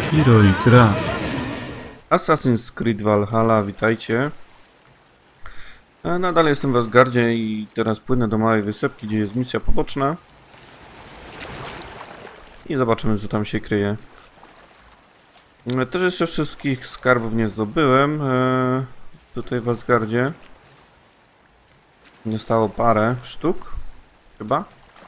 Hero i gra. Assassin's Creed Valhalla, witajcie. Nadal jestem w Asgardzie i teraz płynę do małej wysepki, gdzie jest misja poboczna. I zobaczymy, co tam się kryje. Też jeszcze wszystkich skarbów nie zdobyłem. Tutaj w Asgardzie. Zostało parę sztuk, chyba.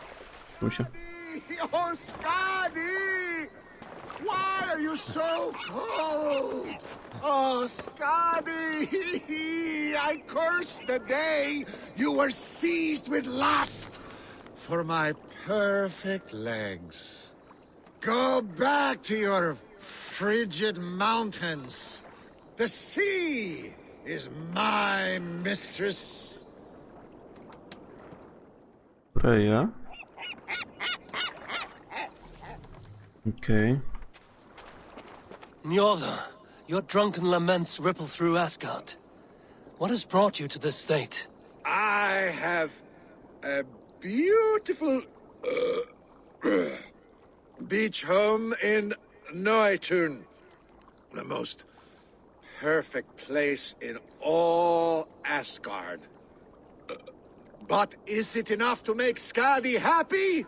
Oh, Skadi! Why are you so cold? Oh, Skadi! I curse the day you were seized with lust for my perfect legs. Go back to your frigid mountains. The sea is my mistress. Freya. Okay. Njordr, your drunken laments ripple through Asgard. What has brought you to this state? I have a beautiful beach home in Noitun. The most perfect place in all Asgard. But is it enough to make Skadi happy?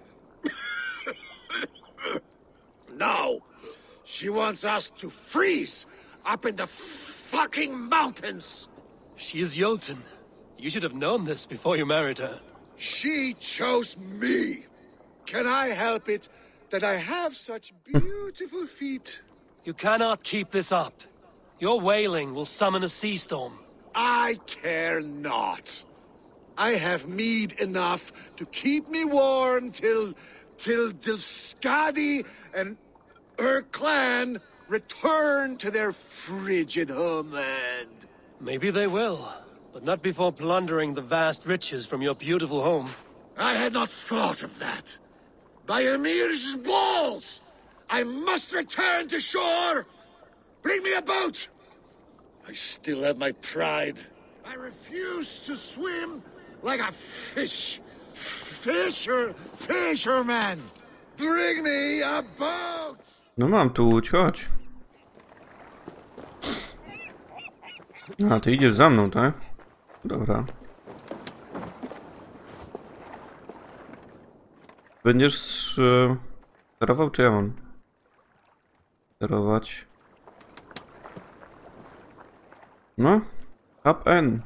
No. She wants us to freeze up in the fucking mountains. She is Jotun. You should have known this before you married her. She chose me. Can I help it that I have such beautiful feet? You cannot keep this up. Your wailing will summon a sea storm. I care not. I have mead enough to keep me warm till Skadi and her clan return to their frigid homeland. Maybe they will, but not before plundering the vast riches from your beautiful home. I had not thought of that. By Emir's balls! I must return to shore! Bring me a boat! I still have my pride. I refuse to swim like a fisherman! Bring me a boat! No mam tu łódź, chodź. A, ty idziesz za mną, tak? Dobra. Będziesz sterował, czy ja mam sterować? No, Tab N.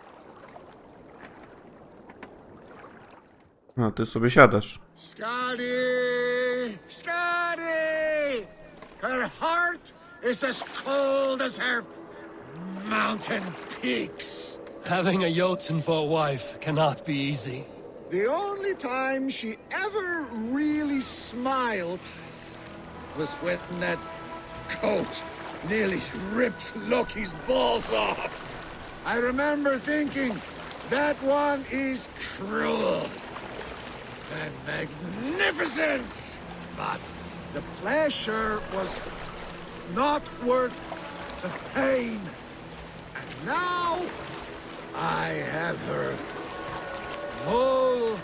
A, ty sobie siadasz. Skadi! Skadi! Her heart is as cold as her mountain peaks. Having a Jotun for a wife cannot be easy. The only time she ever really smiled was when that coat nearly ripped Loki's balls off. I remember thinking, that one is cruel and magnificent, but the pleasure was not worth the pain. And now I have her whole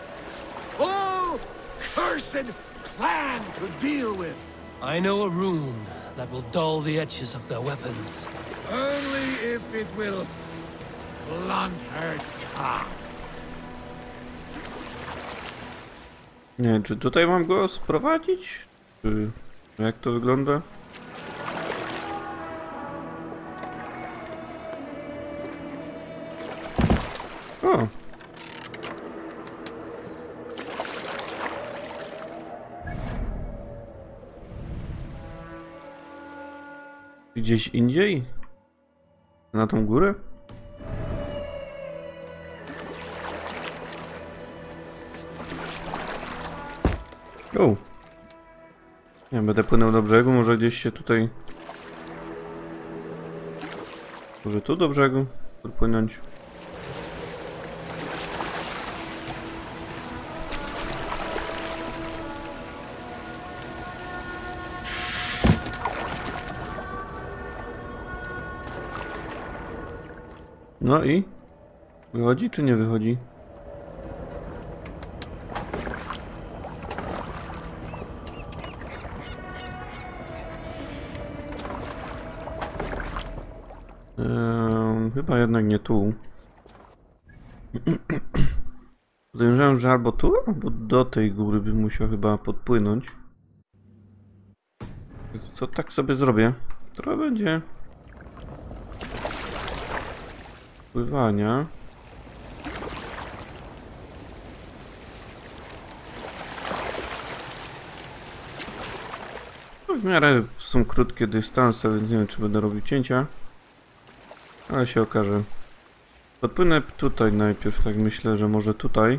cursed clan to deal with. I know a rune that will dull the edges of their weapons. Only if it will blunt her tongue. Nie, czy tutaj mam go sprowadzić? Czy jak to wygląda? O! Gdzieś indziej? Na tą górę? O! Nie, będę płynął do brzegu, może gdzieś się tutaj... Może tu do brzegu podpłynąć. No i? Wychodzi czy nie wychodzi? Chyba jednak nie tu. Podejrzewam, że albo tu, albo do tej góry bym musiał chyba podpłynąć. Co tak sobie zrobię? Trochę będzie pływania. No w miarę są krótkie dystanse, więc nie wiem, czy będę robił cięcia. Ale się okaże. Podpłynę tutaj najpierw, tak myślę, że może tutaj.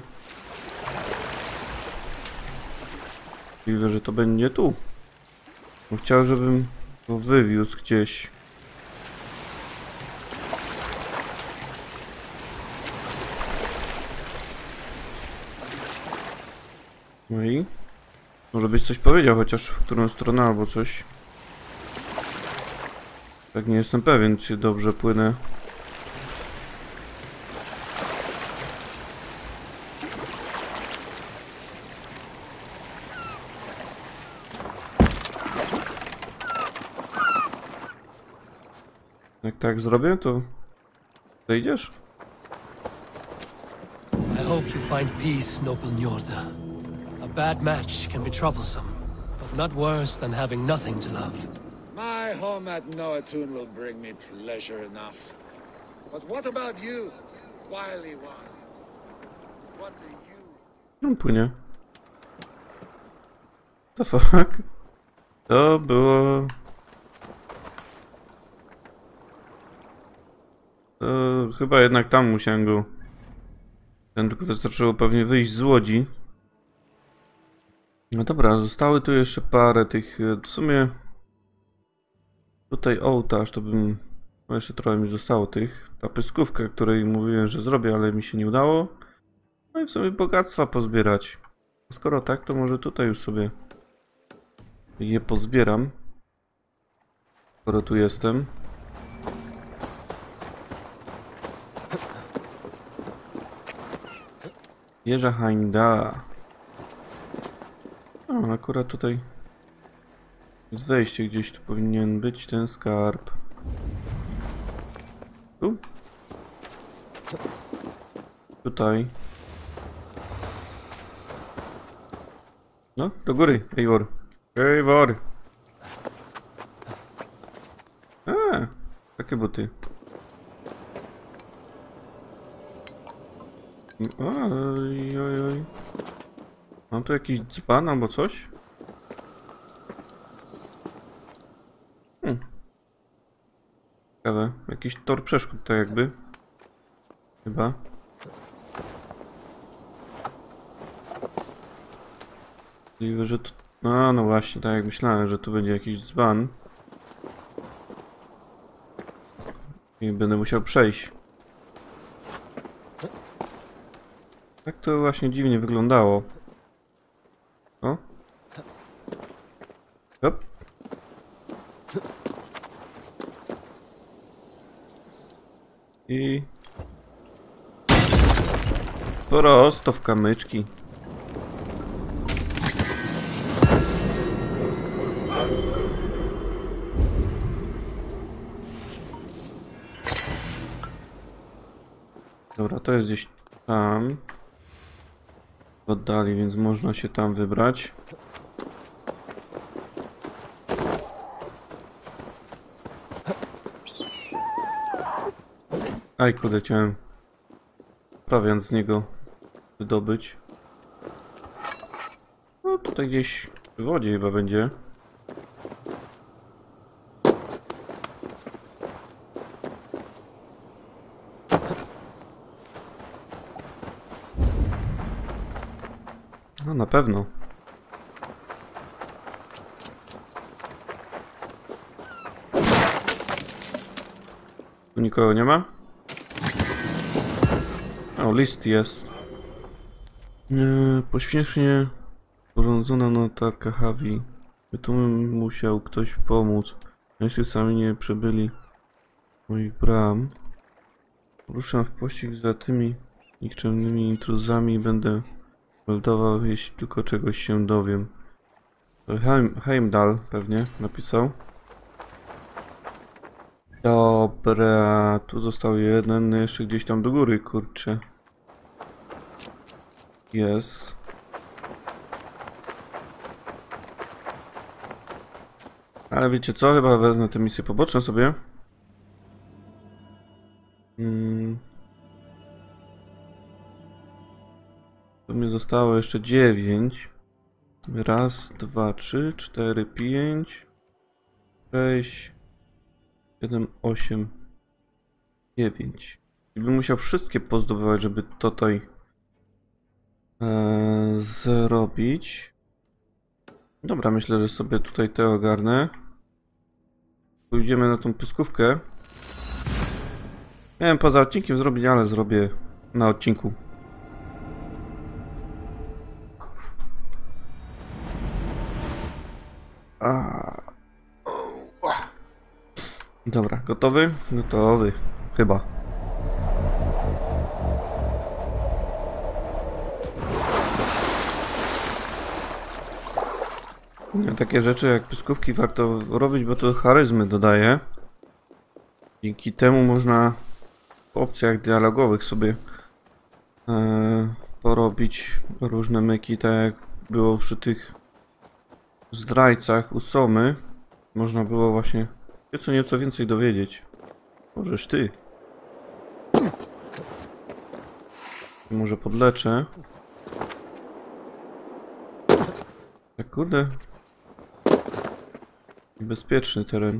Możliwe, że to będzie tu. Bo chciał, żebym go wywiózł gdzieś. No i? Może byś coś powiedział, chociaż w którą stronę albo coś. Tak nie jestem pewien, czy dobrze płynę. Jak tak zrobię, to zejdziesz? I hope you find peace, noble Njorda. A bad match can be troublesome, but not worse than having nothing to love. My home at Noatun will bring me pleasure enough. But what about you, wily one? What do you... No płynie. The fuck? To było... To chyba jednak tam musiałem go... Ten tylko wystarczyło pewnie wyjść z łodzi. No dobra, zostały tu jeszcze parę tych... W sumie... Tutaj ołtarz to bym... No jeszcze trochę mi zostało tych. Ta pyskówka, której mówiłem, że zrobię, ale mi się nie udało. No i w sumie bogactwa pozbierać. Skoro tak, to może tutaj już sobie je pozbieram. Skoro tu jestem. Wieża Heimdalla. O, akurat tutaj jest wejście, gdzieś tu powinien być ten skarb. Tu? Tutaj. No, do góry, Eivor. Eivor! Takie buty. Oj, oj, oj. Mam tu jakiś dzban albo coś? Ciekawe. Jakiś tor przeszkód, tak jakby. Chyba. Możliwe, że tu... No właśnie, tak jak myślałem, że tu będzie jakiś dzban. I będę musiał przejść. Tak to właśnie dziwnie wyglądało. O. Hop. I... Prosto w kamyczki. Dobra, to jest gdzieś tam. W oddali, więc można się tam wybrać. Aj, kurde, chciałem prowiant z niego wydobyć. No tutaj gdzieś w wodzie chyba będzie. No na pewno. Tu nikogo nie ma? O, list jest. Pośpiesznie sporządzona notatka Havi. Tu musiał ktoś pomóc. Jeśli sami nie przebyli moich bram. Ruszam w pościg za tymi nikczemnymi intruzami i będę meldował, jeśli tylko czegoś się dowiem. Heimdall pewnie napisał. Dobra, tu został jeden, jeszcze gdzieś tam do góry, kurczę. Jest. Ale wiecie co? Chyba wezmę te misje poboczne sobie. To mi zostało jeszcze 9. Raz, dwa, 3, 4, 5, 6, 7, 8, 9. I bym musiał wszystkie pozdobywać, żeby tutaj zrobić. Dobra, myślę, że sobie tutaj te ogarnę. Pójdziemy na tą pyskówkę. Miałem poza odcinkiem zrobić, ale zrobię na odcinku. Dobra, gotowy? Gotowy. Chyba. Takie rzeczy jak pyskówki warto robić, bo to charyzmy dodaje. Dzięki temu można w opcjach dialogowych sobie porobić różne myki, tak jak było przy tych zdrajcach u Somy. Można było właśnie nieco więcej dowiedzieć. Możesz ty. Może podleczę. Tak kurde. Bezpieczny teren.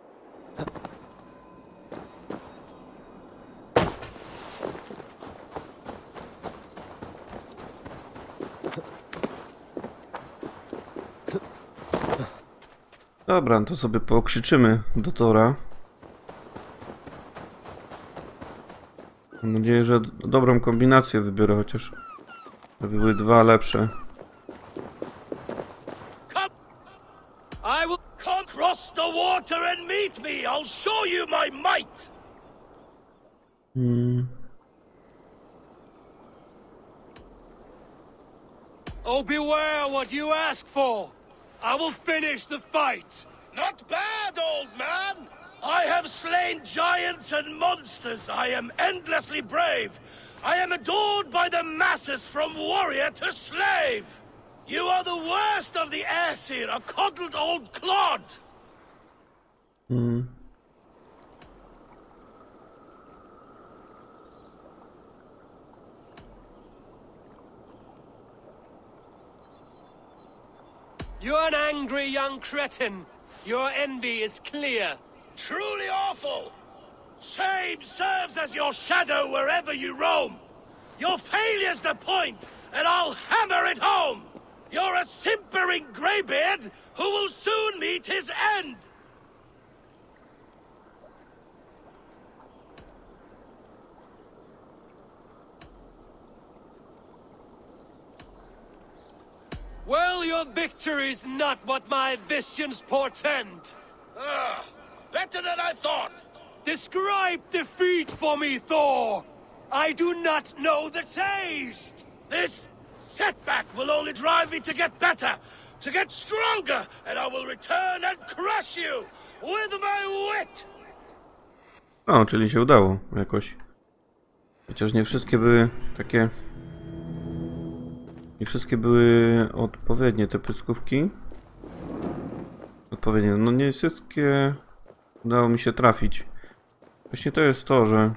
Dobra, to sobie pokrzyczymy do Tora. Mam nadzieję, że dobrą kombinację wybiorę, chociaż żeby były dwa lepsze. I will come cross the water and meet me. I'll show you my might. Oh, beware what you ask for! I will finish the fight! Not bad, old man. I have slain giants and monsters. I am endlessly brave. I am adored by the masses from warrior to slave. You are the worst of the Aesir, a coddled old clod. You're an angry young cretin. Your envy is clear. Truly awful. Shame serves as your shadow wherever you roam. Your failure's the point, and I'll hammer it home. You're a simpering greybeard who will soon meet his end. Well, your victory's not what my visions portend. Ah, better than I thought. Describe defeat for me, Thor. I do not know the taste. This setback will only drive me to get better, to get stronger, and I will return and crush you with my wit. O, czyli się udało jakoś. Chociaż nie wszystkie były takie... Nie wszystkie były odpowiednie te pyskówki. Odpowiednie, no nie wszystkie udało mi się trafić. Właśnie to jest to, że...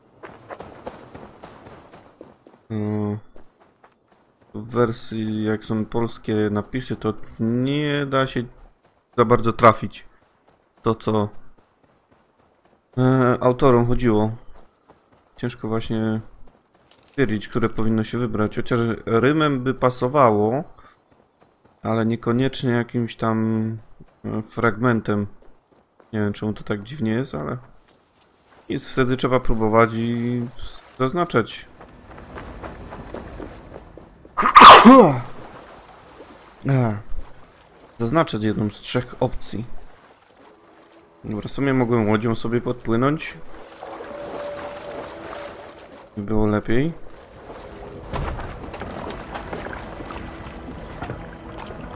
w wersji, jak są polskie napisy, to nie da się za bardzo trafić to, co autorom chodziło. Ciężko właśnie stwierdzić, które powinno się wybrać. Chociaż rymem by pasowało, ale niekoniecznie jakimś tam fragmentem. Nie wiem, czemu to tak dziwnie jest, ale nic, wtedy trzeba próbować i zaznaczać. Zaznaczać jedną z 3 opcji. Dobra, w sumie mogłem łodzią sobie podpłynąć. By było lepiej.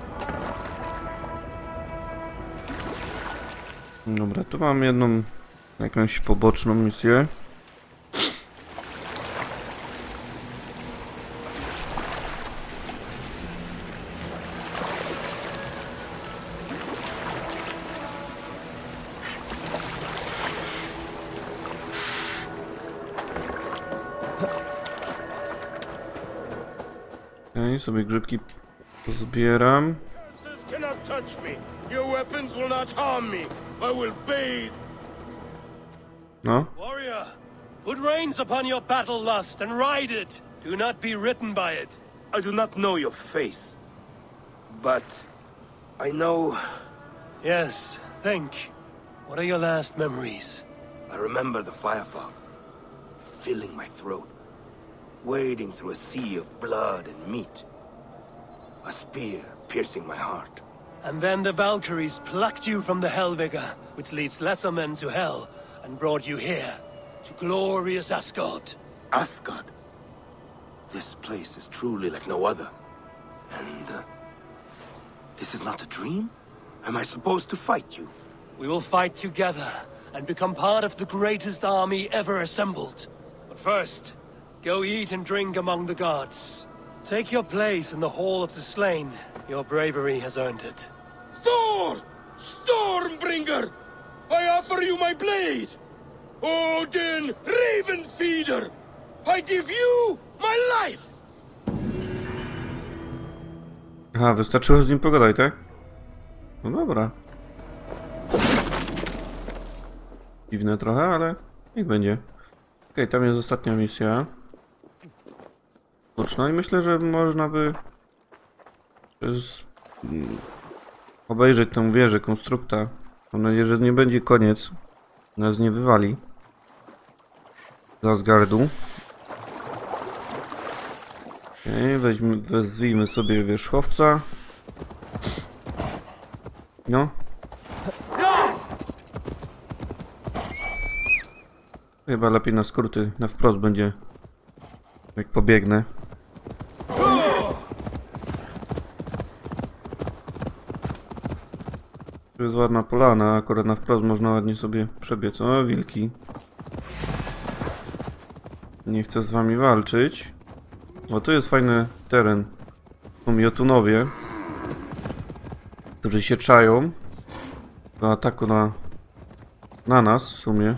Dobra, tu mam jedną Jakąś poboczną misję. Okej, sobie grzybki pozbieram. Curses cannot touch me. Your weapons will not harm me. I will bathe. No, Warrior, put reins upon your battle lust and ride it. Do not be ridden by it. I do not know your face, but I know. Yes, think. What are your last memories? I remember the fire fog filling my throat, wading through a sea of blood and meat. A spear piercing my heart. And then the Valkyries plucked you from the Helvega, which leads lesser men to hell, and brought you here, to glorious Asgard. Asgard. This place is truly like no other. And this is not a dream? Am I supposed to fight you? We will fight together, and become part of the greatest army ever assembled. But first, go eat and drink among the gods. Take your place in the Hall of the Slain. Your bravery has earned it. Thor! Stormbringer! I offer you my blade! Odin, Raven Feeder! I give you my life! aha, wystarczyło z nim pogadać, tak? No dobra. Dziwne trochę, ale niech będzie. Okej, tam jest ostatnia misja. Boczna i myślę, że można by obejrzeć tę wieżę konstrukta. Mam nadzieję, że nie będzie koniec. Nas nie wywali z Asgardu. Okej, wezwijmy sobie wierzchowca. No. Chyba lepiej na skróty, na wprost będzie, jak pobiegnę. Tu jest ładna polana, akurat na wprost można ładnie sobie przebiec. O, wilki. Nie chcę z wami walczyć. O, tu jest fajny teren. Są Jotunowie, którzy się czają do ataku na nas w sumie.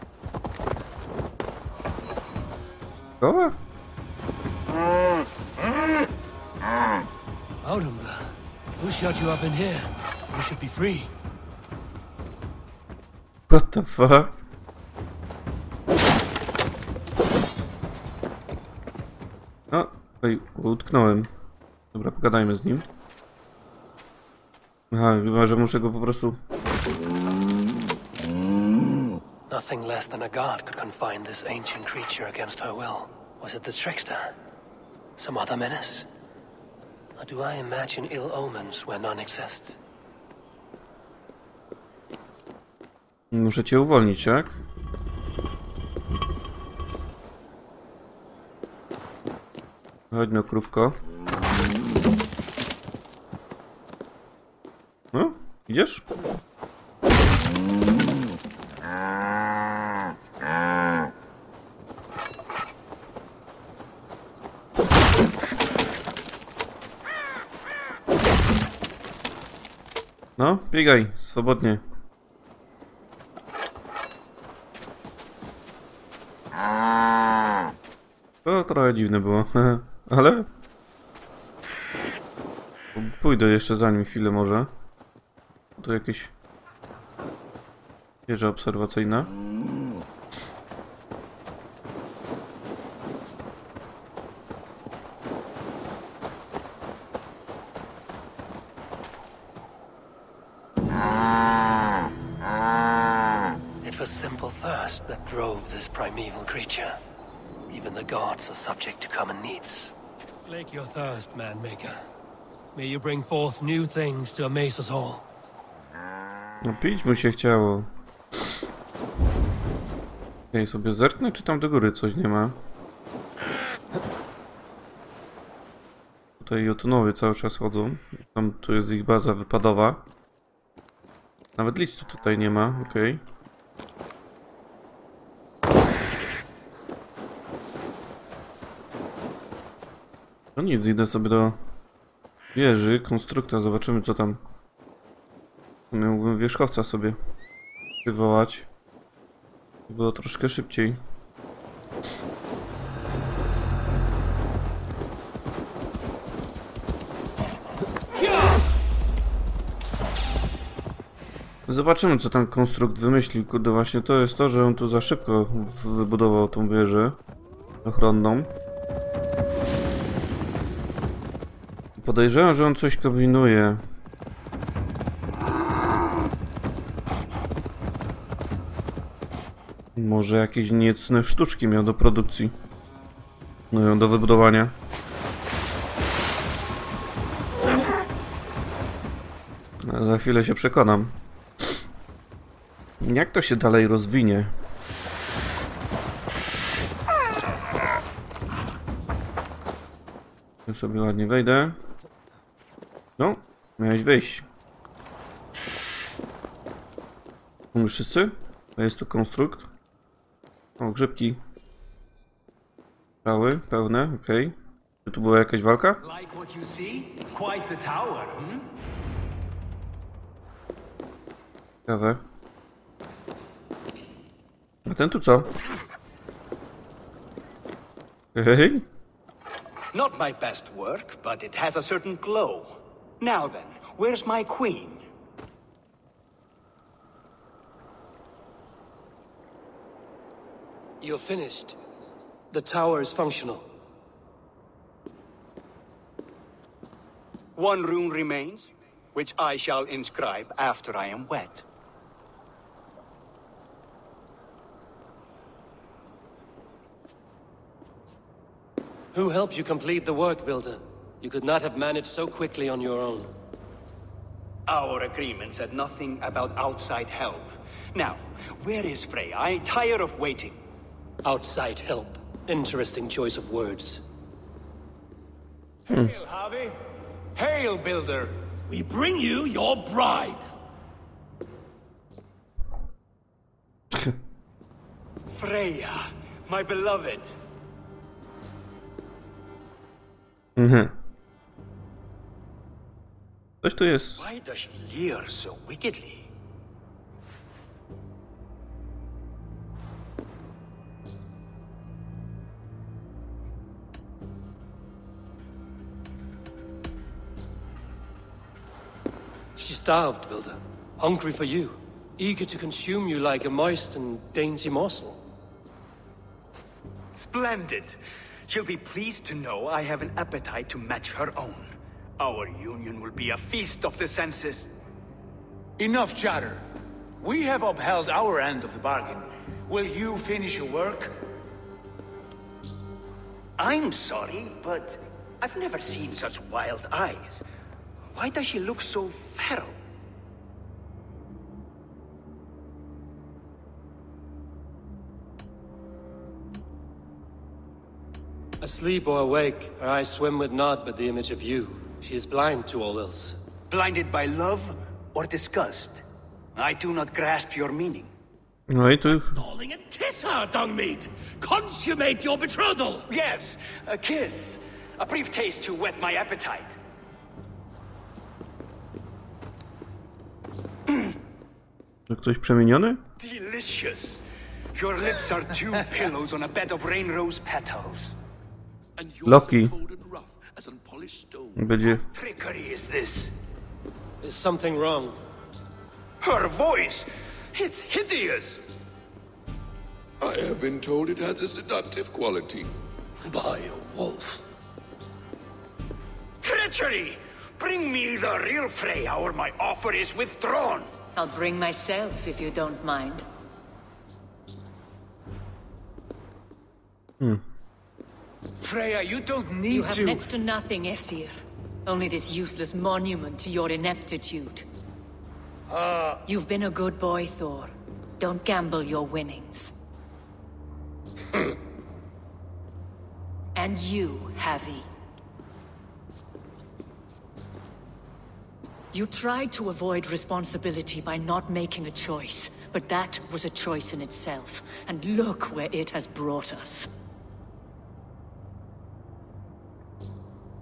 Goła? Audumbla, who shut you up in here? You should be free. What the fuck? O, oj, utknąłem. Dobra, pogadajmy z nim. Aha, chyba, że muszę go po prostu... Nothing less than a god could confine this ancient creature against her will. Was it the trickster? Some other menace? Or do I imagine ill omens where none exist? Muszę cię uwolnić, tak? Chodź no, krówko. No, idziesz? No, biegaj, swobodnie. To trochę dziwne było, ale... Pójdę jeszcze za nim chwilę może. Tu jakieś... wieża obserwacyjna. It was simple thirst that drove this primeval creature. Even the gods are subject to common needs. Slake your thirst, man-maker. May you bring forth new things to amaze us all. No pić mu się chciało. Okej, sobie zerknę, czy tam do góry coś nie ma. Tutaj Jotunowie cały czas chodzą. Tam tu jest ich baza wypadowa. Nawet listu tutaj nie ma, okej. No nic, idę sobie do wieży, konstrukta, zobaczymy co tam. Miałbym wierzchowca sobie wywołać. Było troszkę szybciej. Zobaczymy co tam konstrukt wymyślił. Kurde, właśnie to jest to, że on tu za szybko wybudował tą wieżę ochronną. Podejrzewam, że on coś kombinuje. Może jakieś niecne sztuczki miał do produkcji. No i do wybudowania. A za chwilę się przekonam. Jak to się dalej rozwinie? Ja sobie ładnie wejdę. No, miałeś wyjść. Mamy wszyscy? To jest tu konstrukt. O, grzybki. Cały, pełne, okej. Czy tu była jakaś walka? Like what you see? Quite the tower, hmm? Ciekawe. A ten tu co? Hej? Not my best work, but it has a certain glow. Now then, where's my queen? You're finished. The tower is functional. One rune remains, which I shall inscribe after I am wed. Who helped you complete the work, Builder? You could not have managed so quickly on your own. Our agreement said nothing about outside help. Now, where is Frey? I'm tired of waiting. Outside help. Interesting choice of words. Hail, Harvey. Hail, Builder. We bring you your bride. Freya, my beloved. Coś tu jest. Why does she leer so wickedly? She starved, Builder. Hungry for you. Eager to consume you like a moist and dainty morsel. Splendid. She'll be pleased to know I have an appetite to match her own. Our union will be a feast of the senses. Enough chatter. We have upheld our end of the bargain. Will you finish your work? I'm sorry, but I've never seen such wild eyes. Why does she look so feral? Asleep or awake, her eyes swim with naught but the image of you. She is blind to all else. Blinded by love or disgust? I do not grasp your meaning. No i tu Stalling and kiss her, Dungmeat! Consummate your betrothal! Yes, a kiss. A brief taste to whet my appetite. to ktoś przemieniony? Delicious. Your lips are two pillows on a bed of rain rose petals. And yours Loki. are cold and rough as unpolished stone. Będzie... Trickery is this. Is something wrong? Her voice! It's hideous! I have been told it has a seductive quality. By a wolf. Treachery! Bring me the real Freya or my offer is withdrawn! I'll bring myself if you don't mind. Freya, you don't need You have to. next to nothing, Aesir. Only this useless monument to your ineptitude. You've been a good boy, Thor. Don't gamble your winnings. And you, Havi. You tried to avoid responsibility by not making a choice, but that was a choice in itself. And look where it has brought us.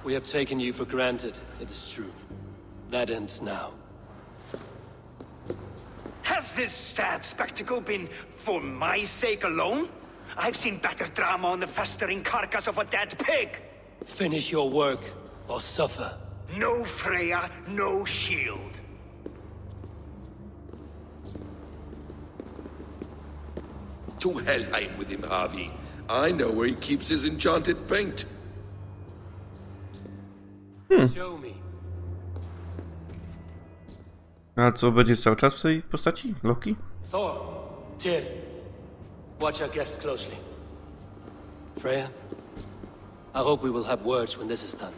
We have taken you for granted, it is true. That ends now. Has this sad spectacle been for my sake alone? I've seen better drama on the festering carcass of a dead pig. Finish your work, or suffer. No Freya, no shield. To Helheim with him, Harvey. I know where he keeps his enchanted paint. Show me. A co, będzie cały czas w tej postaci? Loki? Thor, Tyr, watch our guest closely. Freya, I hope we will have words when this is done.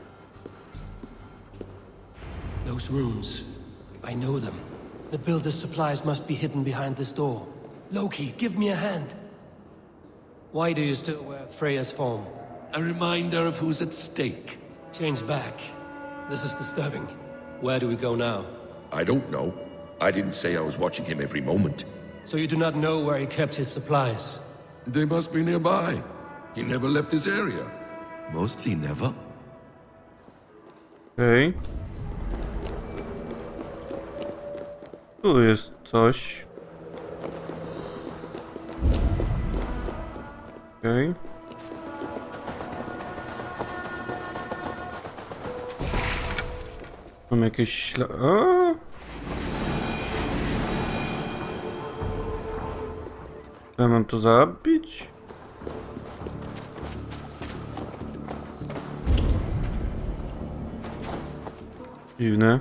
Those runes, I know them. The builder's supplies must be hidden behind this door. Loki, give me a hand. Why do you still wear Freya's form? A reminder of who's at stake. Change back. This is disturbing. Where do we go now? I don't know. I didn't say I was watching him every moment. So you do not know where he kept his supplies? They must be nearby. He never left this area. Mostly never. Okej. Tu jest coś. Okej. Mam jakieś ślady. Ja mam to zabić? Dziwne.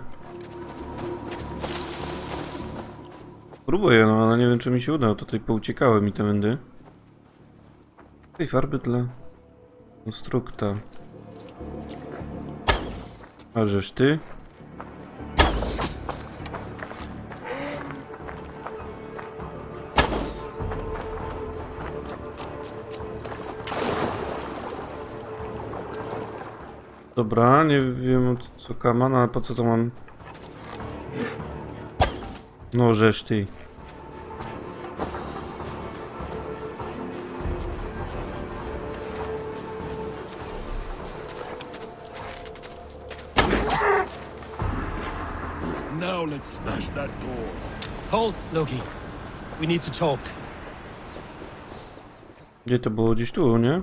Próbuję, no ale nie wiem, czy mi się uda. Tutaj pouciekały mi te mędy. Tej farby dla konstrukta. A żeż ty? Dobra, nie wiem co kaman, ale po co to mam? No żeż ty. Now let's smash that door. Hold, Loki. We need to talk. Gdzie to było? Gdzieś tu, nie?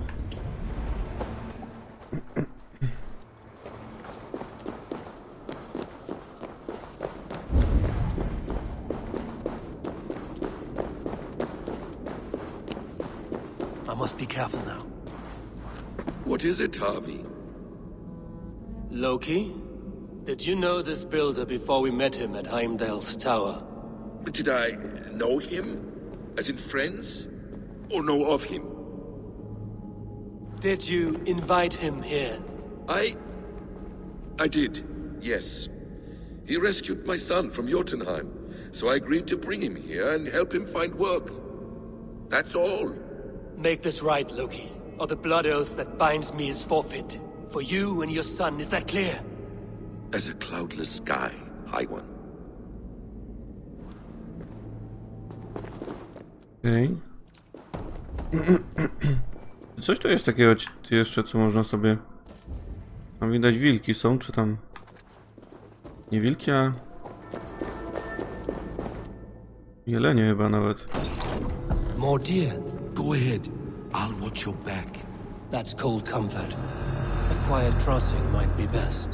I must be careful now. What is it, Harvey? Loki? Did you know this builder before we met him at Heimdall's tower? Did I know him? As in friends? Or know of him? Did you invite him here? I did, yes. He rescued my son from Jotunheim, so I agreed to bring him here and help him find work. That's all. Make this right, Loki, or the blood oath that binds me is forfeit. For you and your son, is that clear? As a cloudless sky, High One. Okej. Coś tu jest takiego jeszcze, co można sobie... Tam widać wilki są, czy tam... Nie wilki, a... Jelenie chyba nawet. More deer. Go ahead. I'll watch your back. That's cold comfort. A quiet crossing might be best.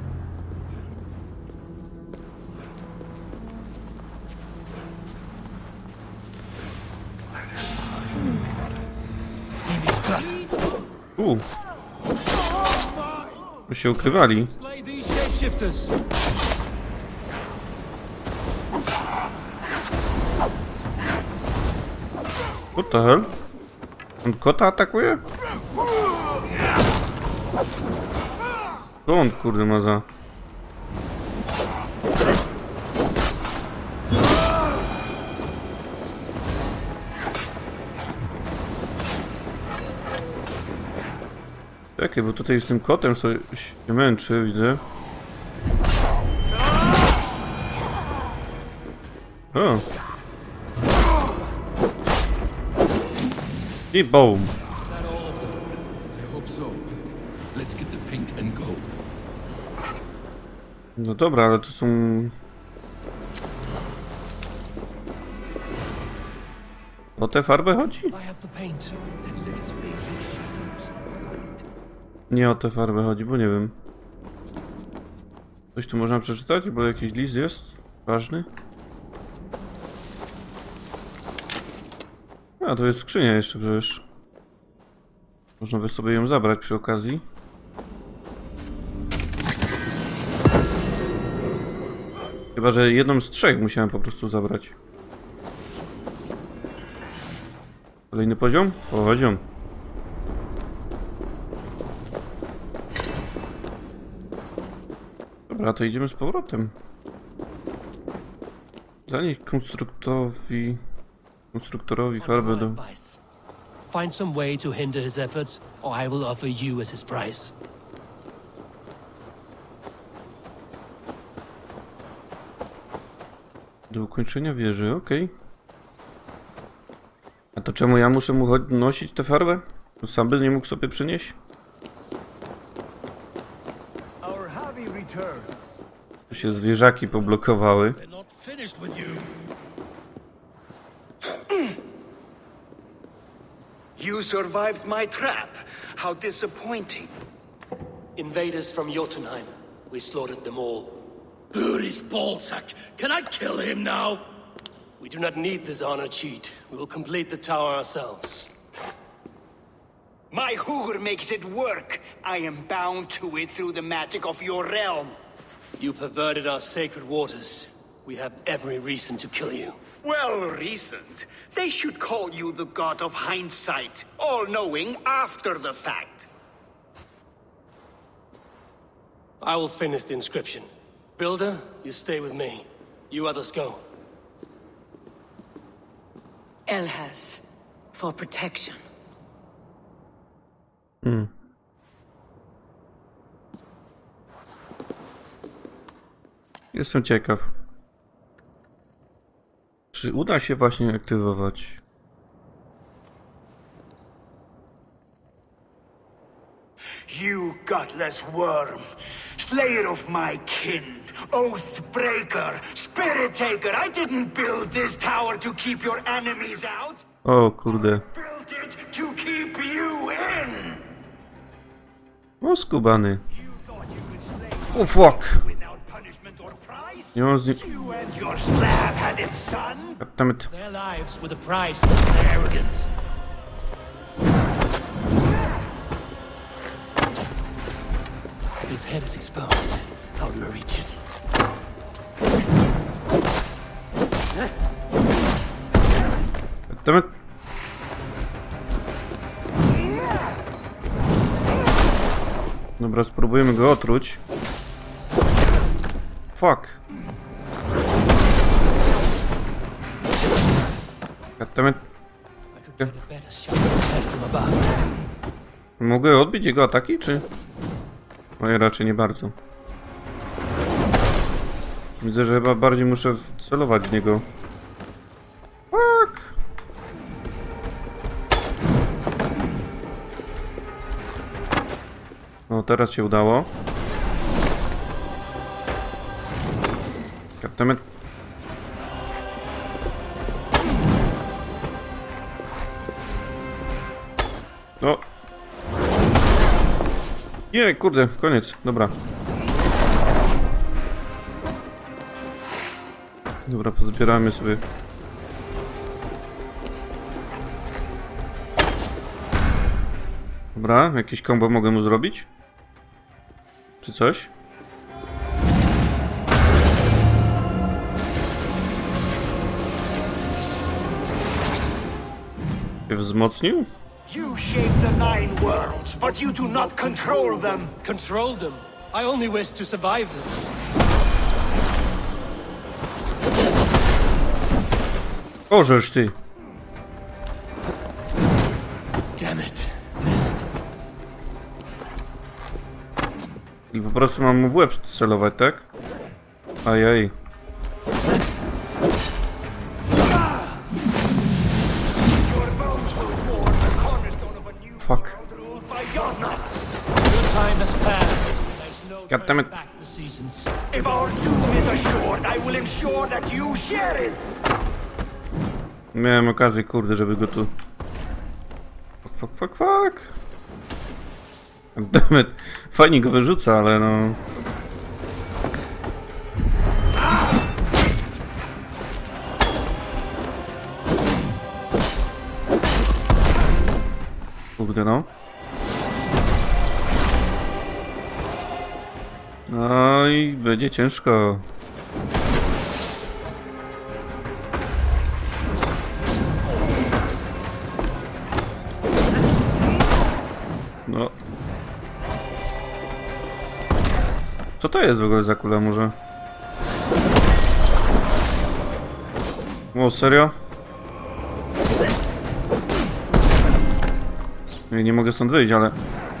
Bo się ukrywali. Slay these shapeshifters. What the hell? On kota atakuje? Co on kurde ma za... Czekaj, bo tutaj z tym kotem sobie się męczy, widzę. O! I boom! I hope so. Let's get the paint and go. No dobra, ale to są... O tę farbę chodzi? I have the paint. Nie o tę farbę chodzi, bo nie wiem. Coś tu można przeczytać? Bo jakiś list jest ważny? A, to jest skrzynia jeszcze przecież. Można by sobie ją zabrać przy okazji. Chyba że jedną z trzech musiałem po prostu zabrać. Kolejny poziom? Poziom. Dobra, to idziemy z powrotem. Zanieść konstruktorowi farbę do... Advice. Find some way to hinder his efforts, or I will offer you as his price. Do ukończenia wieży, okej. A to czemu ja muszę mu nosić tę farbę? Sam by nie mógł sobie przynieść? Our Javi returns. Tu się zwierzaki poblokowały. We're not finished with you. You survived my trap. How disappointing. Invaders from Jotunheim. We slaughtered them all. Buri's ballsack. Can I kill him now? We do not need this honor cheat. We will complete the tower ourselves. My Hugr makes it work. I am bound to it through the magic of your realm. You perverted our sacred waters. We have every reason to kill you. Well reasoned. They should call you the god of hindsight, all-knowing after the fact. I will finish the inscription. Builder, you stay with me. You others go. Elhas, for protection. Jestem ciekaw. Czy uda się właśnie aktywować? You gutless worm, slayer of my kin, oath breaker, spirit taker. I didn't build this tower to keep your enemies out. O kurde. Built it to keep you in. O skubany. You thought you could slay O fuck. without punishment or price? Nie mam z nim... You and your slab-headed son? Goddammit. Their lives were the price of their arrogance. His head is exposed. How do I reach it? Goddammit. Dobra, spróbujemy go otruć. Fuck. Goddammit. I could get a better shot at his head from above. Mogę odbić jego ataki, czy? Oj, raczej nie bardzo. Widzę, że chyba bardziej muszę celować w niego. Fuck! O, teraz się udało. Goddammit. O! Nie, kurde, koniec, dobra. Dobra, pozbieramy sobie. Dobra, jakieś combo mogę mu zrobić? Czy coś? Się wzmocnił? You shape the 9 worlds, but you do not control them. Control them. I only wish to survive them. Ożeż ty! Damn it. Missed. I po prostu mam mu w łeb celować, tak? Ajaj. Fuck. Ruled by Yona. Your time has passed. There's no Goddammit. turning back the reasons. If our doom is assured, I will ensure that you share it. Miałem okazję, kurde, żeby go tu... Fuck. Dammit. Fajnie go wyrzuca, ale no... Kurde no. No i będzie ciężko. No. Co to jest w ogóle za kula może? O, serio? Nie mogę stąd wyjść, ale...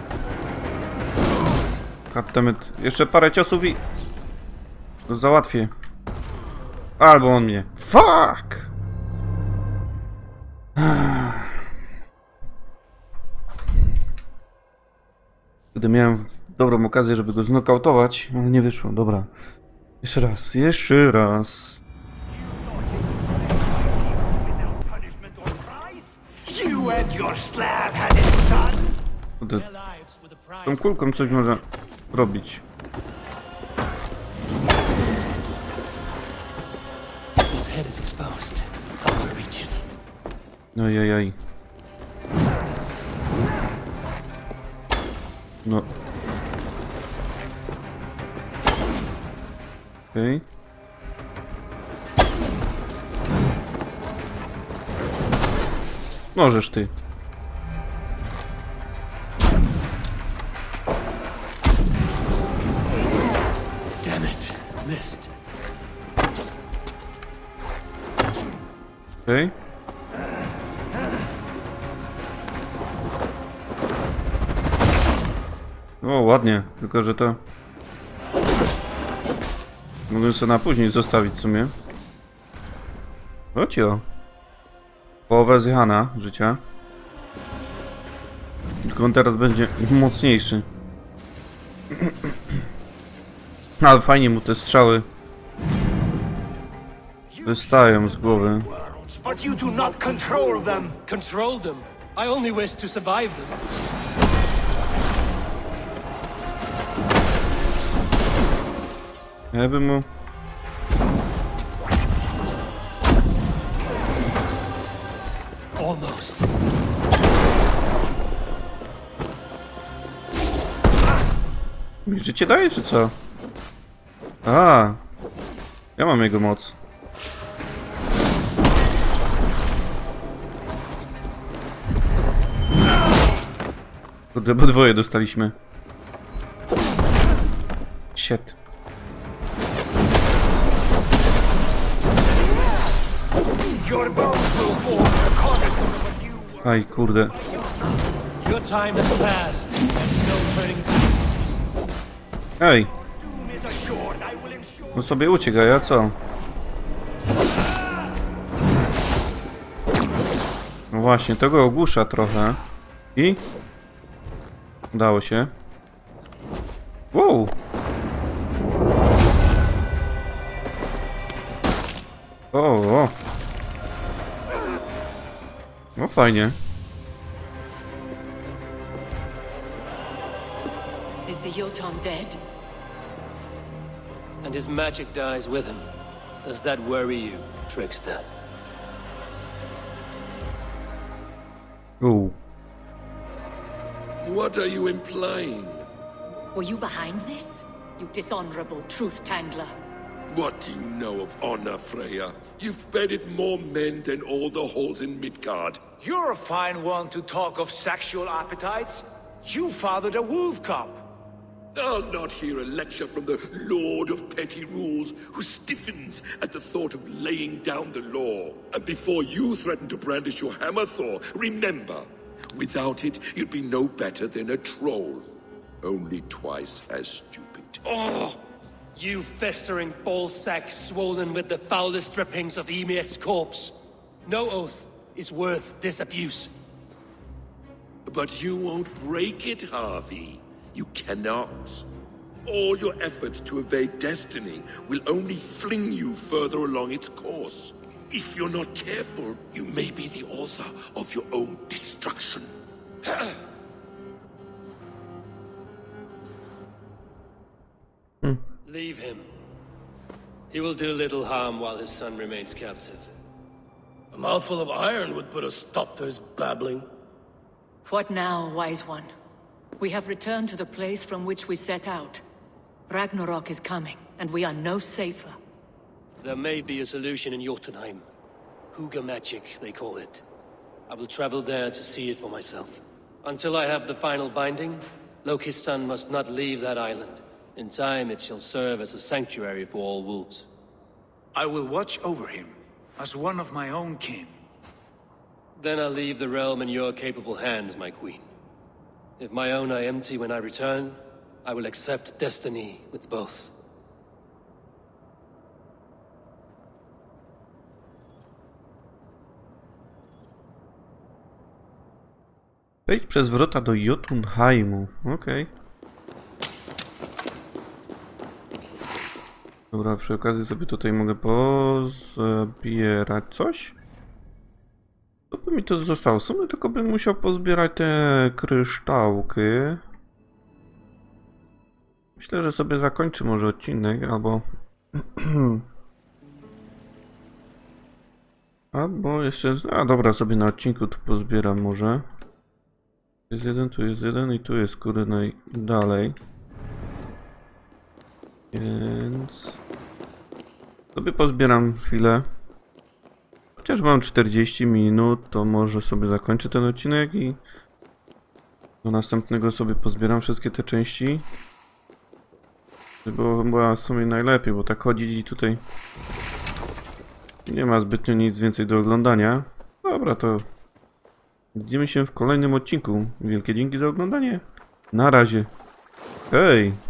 Goddammit. Jeszcze parę ciosów i... To załatwię. Albo on mnie. Fuck! Gdy miałem dobrą okazję, żeby go znokautować, ale nie wyszło. Dobra. Jeszcze raz. You and your slab had it, son. Kurde. Tą kulką coś może robić. His head is exposed. I'll reach it. Ojajaj. No. Okej. Możesz ty. Damn it. Missed. Okej. O, ładnie. Tylko, że to... Mogę sobie na później zostawić w sumie. Ocio. Połowę zjechana życia. Tylko on teraz będzie mocniejszy. Ale fajnie mu te strzały wystają z głowy. But you do not control them. Control them. I only wish to survive them. Ja bym mu... Almost. Mi życie daje, czy co? A, ja mam jego moc. Kurde, bo dwoje dostaliśmy. Shit. Your bones will form the cornerstone of a new Aj, kurde. Your time has passed. There's no turning back, Jesus. Ej, doom is assured. I will ensure. no sobie ucieka, ja co? No właśnie, to go ogłusza trochę. I? Udało się. Wow! O! No fajnie. Is the Jotun dead? And his magic dies with him. Does that worry you, trickster? Ooh. What are you implying? Were you behind this? You dishonorable truth-tangler. What do you know of honor, Freya? You've bedded more men than all the halls in Midgard. You're a fine one to talk of sexual appetites. You fathered a wolf cub. I'll not hear a lecture from the Lord of Petty Rules, who stiffens at the thought of laying down the law. And before you threaten to brandish your hammer, Thor, remember, without it, you'd be no better than a troll. Only twice as stupid. Oh! You festering ballsack swollen with the foulest drippings of Ymir's corpse. No oath is worth this abuse. But you won't break it, Harvey. You cannot. All your efforts to evade destiny will only fling you further along its course. If you're not careful, you may be the author of your own destruction. Leave him. He will do little harm while his son remains captive. A mouthful of iron would put a stop to his babbling. What now, wise one? We have returned to the place from which we set out. Ragnarok is coming, and we are no safer. There may be a solution in Jotunheim. Huga magic, they call it. I will travel there to see it for myself. Until I have the final binding, Lokistan must not leave that island. In time, it shall serve as a sanctuary for all wolves. I will watch over him, as one of my own kin. Then I'll leave the realm in your capable hands, my queen. If my own are empty when I return, I will accept destiny with both. Wejdź przez wrota do Jotunheimu. Okej. Dobra, przy okazji sobie tutaj mogę pozbierać coś. To by mi to zostało. W sumie tylko bym musiał pozbierać te kryształki. Myślę, że sobie zakończę może odcinek, albo... albo jeszcze... A dobra, sobie na odcinku tu pozbieram może. Tu jest jeden i tu jest kurde najdalej. Więc... sobie pozbieram chwilę. Chociaż mam 40 minut, to może sobie zakończę ten odcinek i do następnego sobie pozbieram wszystkie te części. To była w sumie najlepiej, bo tak chodzić i tutaj nie ma zbytnio nic więcej do oglądania. Dobra, to widzimy się w kolejnym odcinku. Wielkie dzięki za oglądanie. Na razie. Hej!